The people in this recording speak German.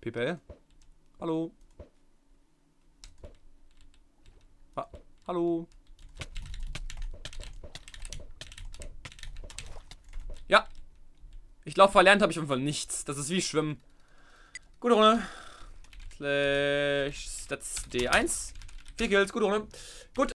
PPL. Hallo. Ah, hallo. Ja. Ich glaube, verlernt habe ich auf jeden Fall nichts. Das ist wie Schwimmen. Gute Runde. Slash Stats D1. 4 Kills, gute Runde. Gut.